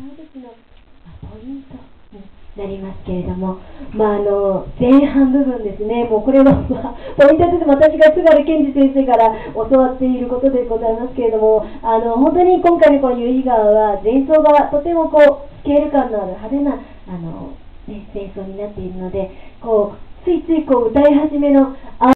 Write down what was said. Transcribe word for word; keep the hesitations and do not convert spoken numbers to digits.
う時のポイントになりますけれども、まあ、あの前半部分ですね、もうこれは、まあ、ポイントとしても私が津軽健二先生から教わっていることでございますけれども、あの本当に今回のこの由比川は前奏がとてもこうスケール感のある派手なあの、ね、前奏になっているので、こうついついこう歌い始めの